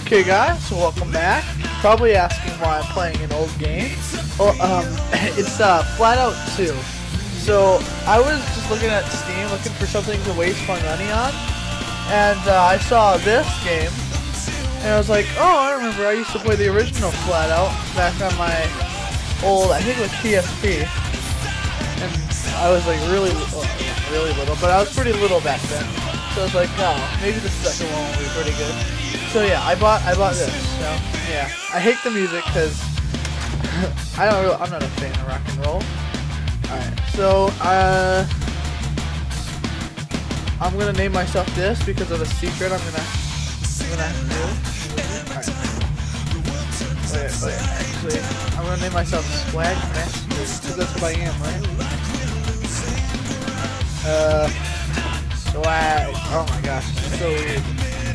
Okay guys, so welcome back. Probably asking why I'm playing an old game. Well, it's FlatOut2. So I was just looking at Steam, looking for something to waste my money on, and I saw this game, and I was like, oh, I remember I used to play the original FlatOut back on my old, I think it was PSP, and I was like really little, but I was pretty little back then. So I was like, no, maybe the second one will be pretty good. So yeah, I bought this. So yeah, I hate the music because I'm not a fan of rock and roll. All right, so I'm gonna name myself this because of a secret I'm gonna do. All right. Wait, actually, I'm gonna name myself Swag Master because that's what I am, right? Swag. Oh my gosh, it's so weird.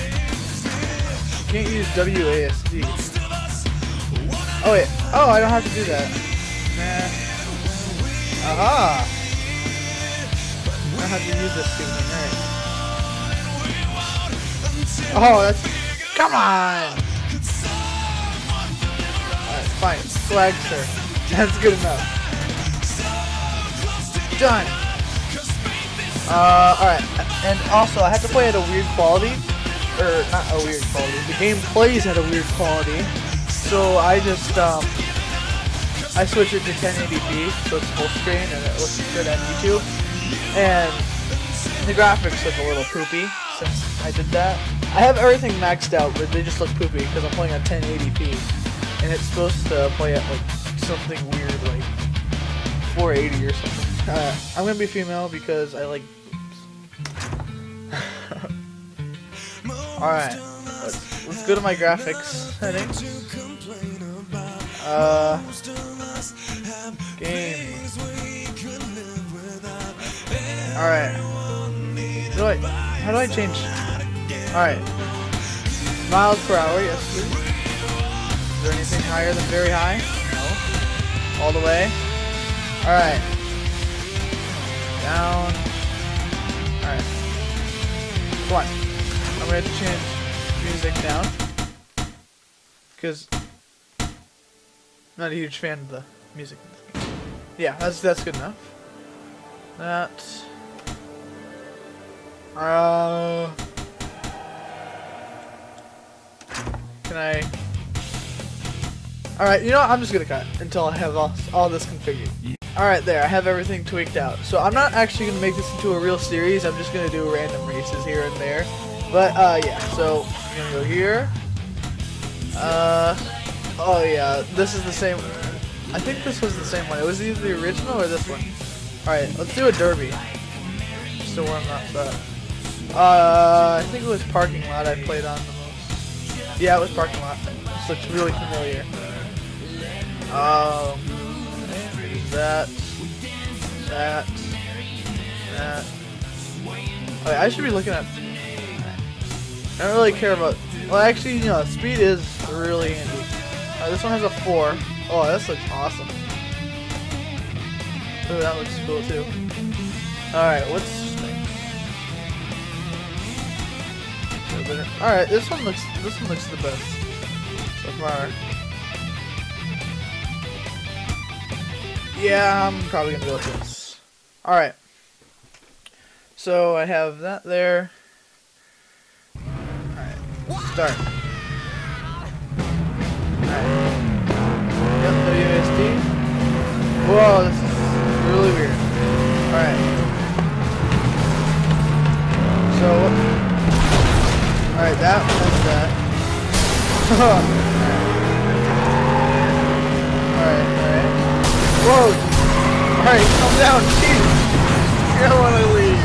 Can't use WASD. Oh wait. Oh, I don't have to do that. Nah. Aha! I don't have to use this stupid thing, right? Oh, that's... Come on! Alright, fine. Swag, sir. That's good enough. Done! Alright. And also, I have to play at a weird quality. Or, not a weird quality. The game plays at a weird quality. So I just, I switch it to 1080p, so it's full screen and it looks good on YouTube. And the graphics look a little poopy since I did that. I have everything maxed out, but they just look poopy because I'm playing on 1080p. And it's supposed to play at like something weird, like 480 or something. I'm gonna be female because I like Alright, let's go to my graphics settings. Game. Alright. How do I change? Alright. Miles per hour, yes please. Is there anything higher than very high? No. All the way. Alright. Down. Alright. Come on. I'm going to change music down. Because I'm not a huge fan of the music. Yeah, that's good enough. That. Can I? Alright, you know what? I'm just gonna cut until I have all this configured. Alright, there, I have everything tweaked out. So I'm not actually gonna make this into a real series, I'm just gonna do random races here and there. But yeah, so I'm gonna go here. Oh yeah, this is the same. I think this was the same one. It was either the original or this one. Alright, let's do a derby. Just to warm up that. I think it was parking lot I played on the most. Yeah, it was parking lot. This looks really familiar. That. Okay, I should be looking at. I don't really care about. Well, actually, you know, speed is really handy. This one has a 4. Oh, this looks awesome. Oh, that looks cool too. Alright, what's... Alright, this one looks the best so far. Yeah, I'm probably gonna go with this. Alright. So I have that there. Alright, start. Alright. Yep, WSD. Whoa, this is really weird. Alright. So, alright, that was that. Alright. Whoa! Alright, calm down, jeez! I don't want to leave.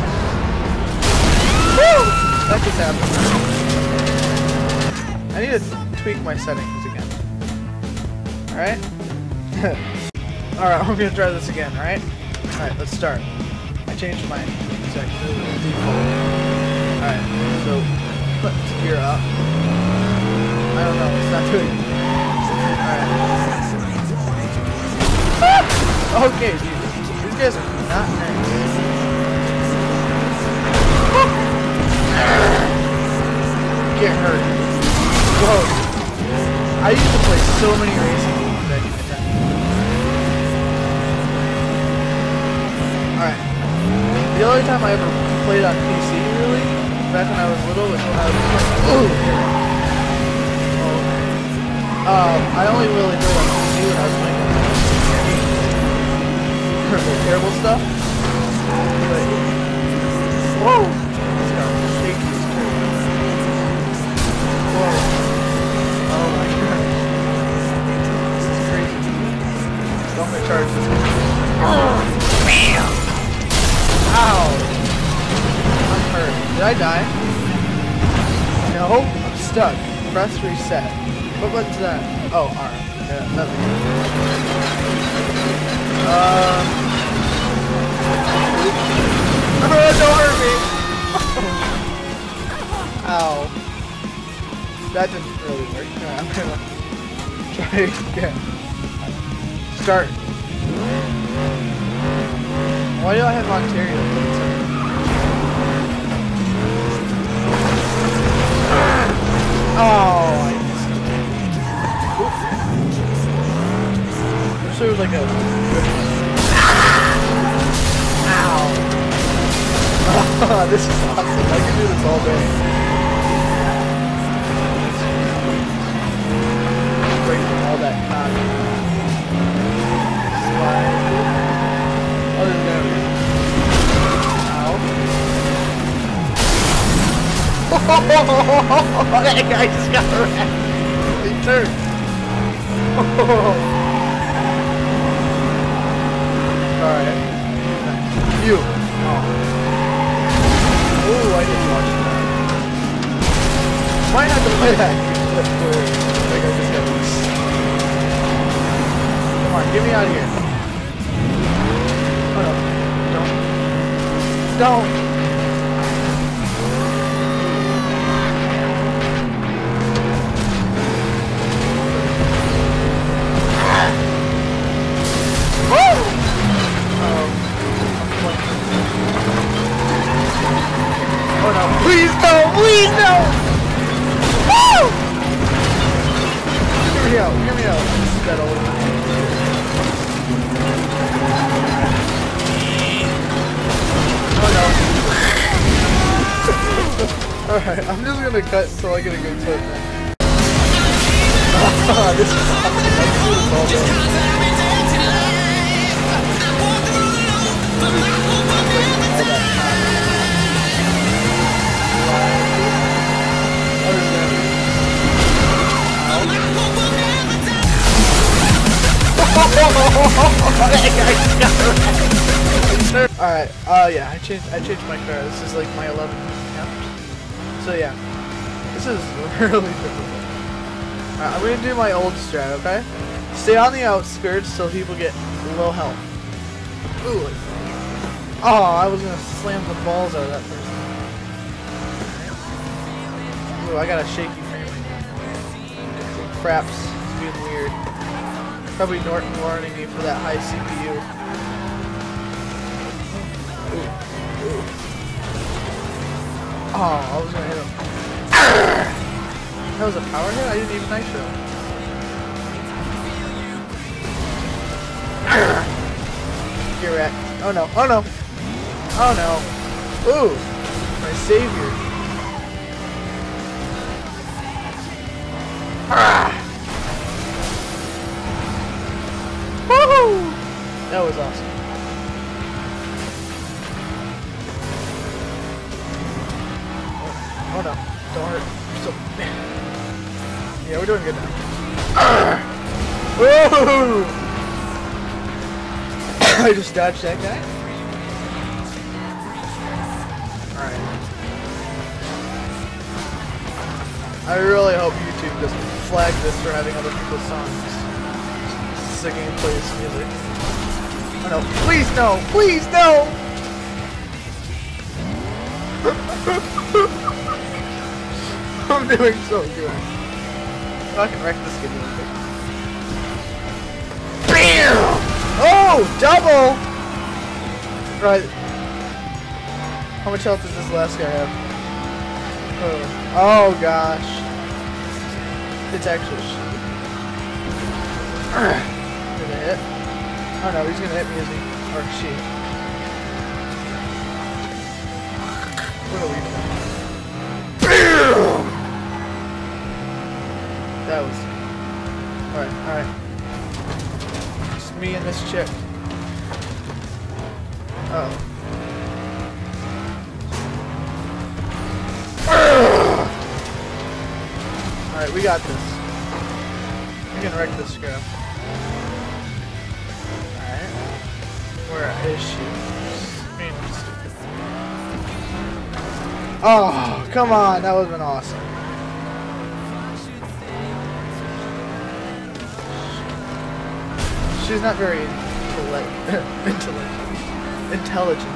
Woo! That just happened. I need to tweak my settings again. Alright? Alright, I'm gonna try this again, alright? Alright, let's start. I changed my default. Alright, so let's gear up. I don't know, it's not doing it. Alright. Okay, Jesus. These guys are not nice. Get hurt. Whoa. I used to play so many racing games back in the time. Alright. The only time I ever played on PC, really, back when I was little, was when I was playing. I only really played on PC when I was playing terrible stuff. But, whoa! This car is shaky as crazy. Whoa. Oh my god. This is crazy. So I'm gonna charge this one. Bam! Ow! I'm hurt. Did I die? No? I'm stuck. Press reset. What button's that? Oh, R. Yeah, nothing. Don't hurt me! Ow. That didn't really work. Yeah, I'm gonna try again. Start. Why do I have Ontario? Oh, I missed it. I wish there was like a... Ow. This is awesome. I can do this all day. Break all that cotton. Slide. Oh, there's gonna be. Ow. That guy just got wrecked. He turned. Alright. You. Oh, I didn't watch that. Might have to play that. That's weird. I think I just got loose. Come on, get me out of here. Oh no. Don't. Oh no, please no! Please no! Woo! Hear me out, hear me out. This is that old. Oh no. Alright, I'm just gonna cut until I get a good clip now. This is awesome. I can do this all day. Alright, yeah, I changed my car. This is like my 11th attempt. So yeah, this is really difficult. Alright, I'm gonna do my old strat, okay? Stay on the outskirts so people get low health. Ooh. Oh, I was gonna slam the balls out of that person. Ooh, I got a shaky frame. Craps, it's being weird. Probably Norton warning me for that high CPU. Ooh. Ooh. Oh, I was gonna hit him. That was a power hit? I didn't even nitro. Get wrecked. Oh no, oh no. Oh no. Ooh, my savior. Woohoo! That was awesome. Oh no, don't hurt. So, yeah, we're doing good now. Woohoo! I just dodged that guy. Alright. I really hope YouTube doesn't flag this for having other people's songs. Singing and plays music. Oh no, please no! Please no! I'm doing so good. I can wreck this game real quick. BAM! Oh! Double! Right. How much health does this last guy have? Oh gosh. It's actually she. Did it hit? Oh no, he's gonna hit me, is he? Or she. What are we doing? That was... Alright, alright. Just me and this chick. Uh-oh. Alright, we got this. We can wreck this girl. Alright. Where is she? Oh, come on. That would have been awesome. She's not very intelligent.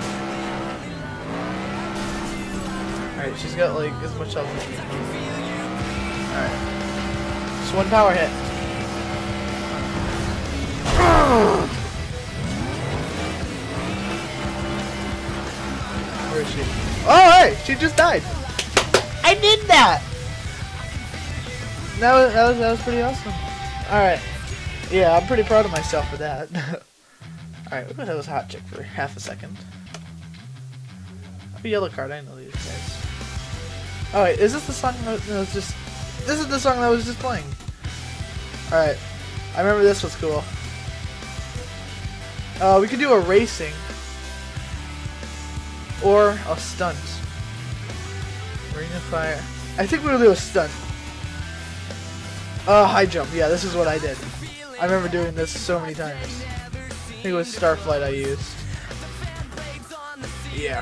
Alright, she's got like as much health as she can. Alright. Just one power hit. Where is she? Oh, hey! She just died! I did that! That was pretty awesome. Alright. Yeah, I'm pretty proud of myself for that. Alright, we're gonna have this hot chick for half a second. A yellow card, I know these guys. Oh wait, is this the song that was just... This is the song that was just playing. Alright, I remember this was cool. We could do a racing. Or a stunt. Ring of Fire. I think we'll do a stunt. High jump. Yeah, this is what I did. I remember doing this so many times. I think it was Starflight I used. Yeah.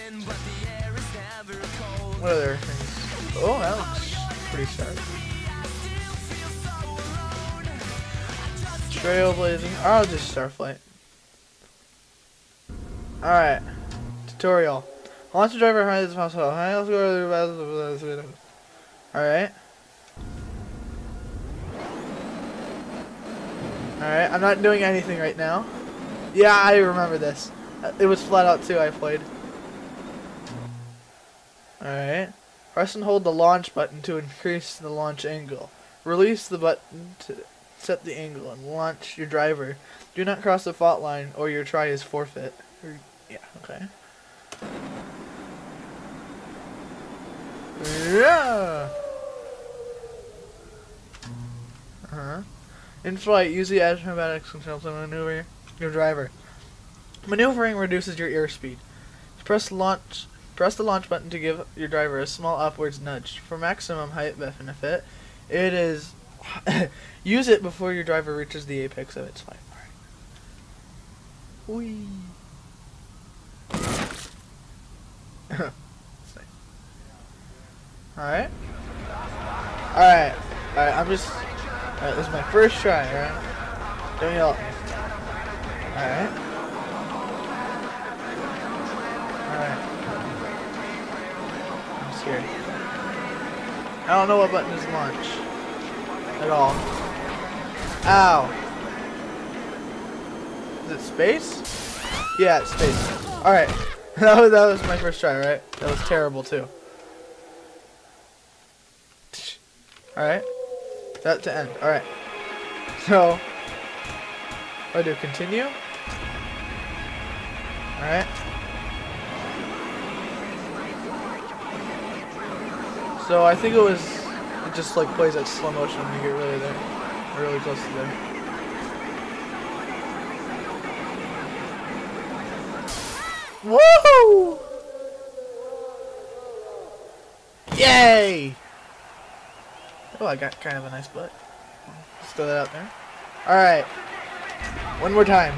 What other things? Oh, that looks pretty sharp. Trailblazing. I'll just Starflight. Alright. Tutorial. Launch the driver high as possible. Alright. Alright, I'm not doing anything right now. Yeah, I remember this. It was FlatOut2 I played. Alright. Press and hold the launch button to increase the launch angle. Release the button to set the angle and launch your driver. Do not cross the fault line or your try is forfeit. Yeah, okay. Yeah. In flight, use the acrobatics control to maneuver your driver. Maneuvering reduces your airspeed. Press the launch button to give your driver a small upwards nudge. For maximum height benefit, it is use it before your driver reaches the apex of its flight. Whee. Alright. Alright. Alright, I'm just... Alright, this is my first try, alright? Don't yell at me. Alright. Alright. I'm scared. I don't know what button is launch. At all. Ow. Is it space? Yeah, it's space. Alright. That was my first try, right? That was terrible too. Alright. That to end. Alright. So I do continue. Alright. So I think it just like plays at slow motion when you get really there. Really close to there. Woohoo! Yay! Oh, I got kind of a nice butt. Let's throw that out there. Alright. One more time.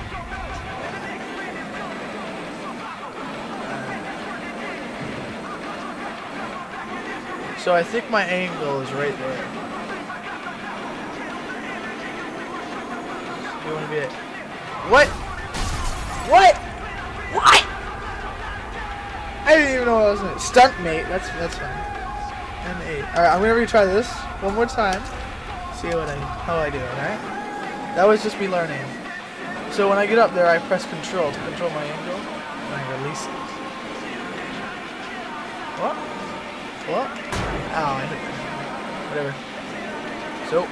So I think my angle is right there. You want to be it? What? What? What? I didn't even know what I was doing. Stunt mate. That's fine. And 8. Alright, I'm gonna retry this one more time. See how I do it, alright? That was just me learning. So when I get up there, I press control to control my angle, and I release it. What? What? Ow, I hit that. Whatever. So.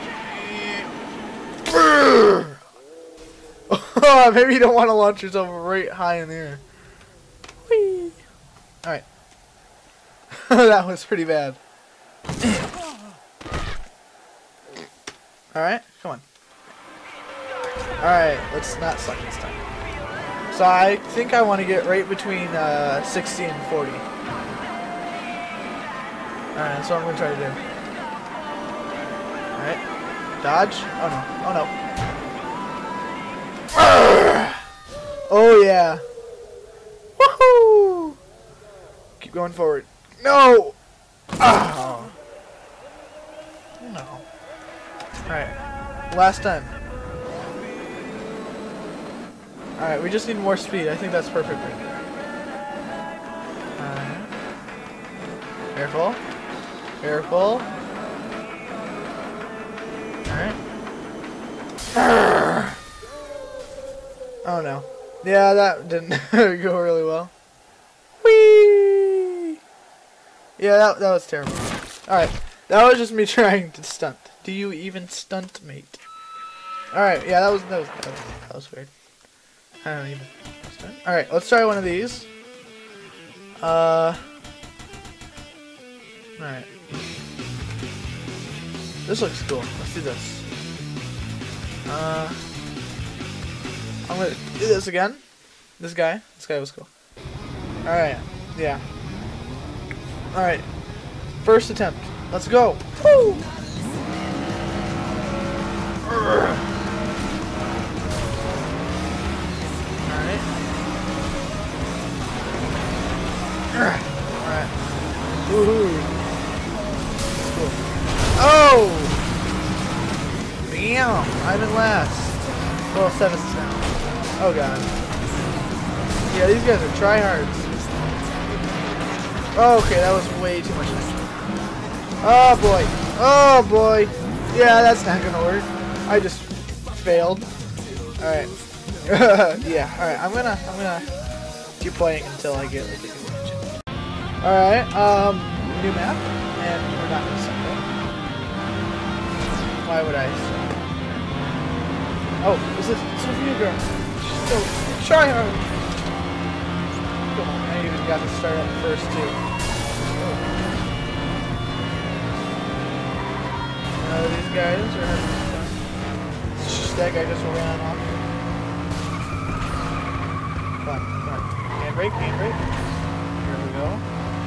Oh, maybe you don't want to launch yourself right high in the air. Whee! Alright. That was pretty bad. Alright, come on. Alright, let's not suck this time. So I think I want to get right between 60 and 40. Alright, that's what I'm going to try to do. Alright. Dodge. Oh no. Oh no. Oh yeah. Woohoo! Keep going forward. No! Oh. No. Alright. Last time. Alright, we just need more speed. I think that's perfect right there. Alright. Careful. Careful. Alright. Oh no. Yeah, that didn't go really well. Whee! Yeah, that was terrible. Alright. That was just me trying to stunt. Do you even stunt, mate? Alright, yeah, that was weird. I don't even stunt. Alright, let's try one of these. Alright. This looks cool. Let's do this. I'm gonna do this again. This guy was cool. Alright, yeah. Alright. First attempt. Let's go. Woo! Alright. Alright. Woohoo. Cool. Oh! Bam! I'm in last. Well, 7th now. Oh god. Yeah, these guys are tryhards. Oh, okay, that was way too much action. Oh boy. Oh boy. Yeah, that's not gonna work. I just failed. Alright. Yeah, alright, I'm gonna keep playing until I get like a convention. Alright, new map, and we're not gonna suck it. Why would I suck? Oh, is it Sophia girl? She's still try hard. Come on, I even got to start up first too. These guys are having fun. That guy just ran off. Come on, come on. Handbrake, handbrake. Here we go.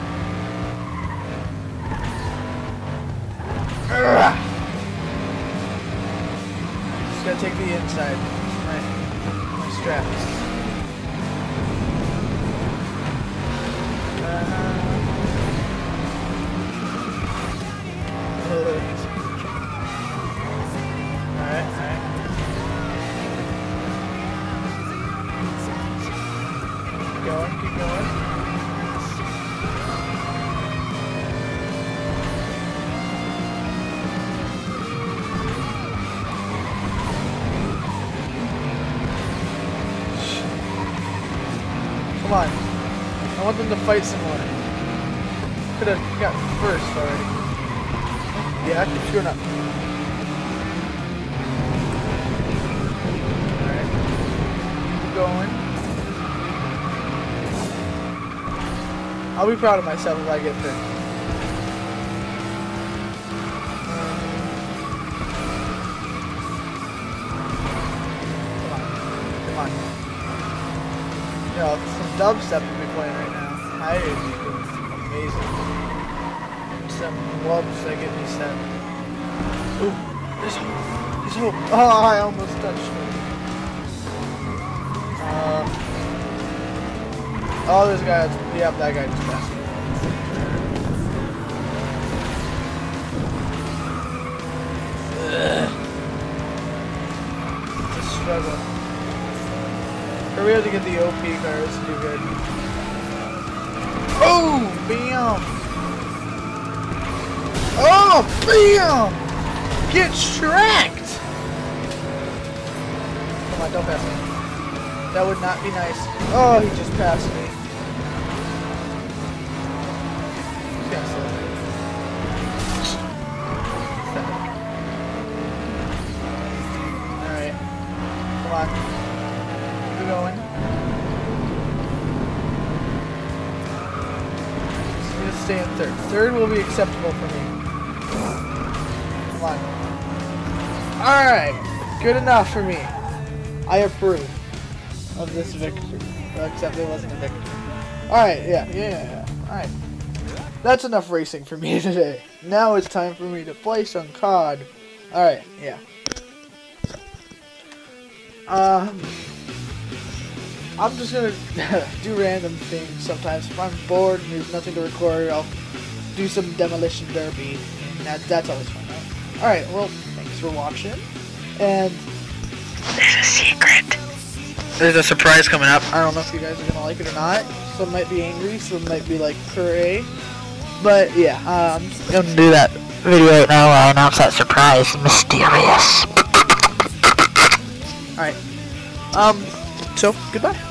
Just gotta take the inside. My straps. Keep going. Come on. I want them to fight some more. Could have got first already. Yeah, I keep screwing up. Alright. Keep going. I'll be proud of myself if I get third. Come on. Yo, some dubstep we'll be playing right now. I would be doing amazing. Some wubs that get me set. Ooh, there's hope. There's hope. Oh, I almost touched it. Oh, this guy, yep, that guy just passed me. It's a struggle. Hurry up to get the OP cars to do good. Oh, bam! Oh, bam! Get tracked! Come on, don't pass me. That would not be nice. Oh, he just passed me. on. Keep going. I'm gonna stay in third. Third will be acceptable for me. Come on. Alright. Good enough for me. I approve of this victory. Except it wasn't a victory. Alright, yeah. Alright. That's enough racing for me today. Now it's time for me to play some COD. Alright, yeah. I'm just gonna do random things sometimes. If I'm bored and there's nothing to record, I'll do some demolition derby. And that's always fun, right? Alright, well, thanks for watching. And there's a secret. There's a surprise coming up. I don't know if you guys are gonna like it or not. Some might be angry, some might be like, hooray. But yeah, I'm just gonna do that video right now. I'll announce that surprise. Mysterious. Alright. So, goodbye.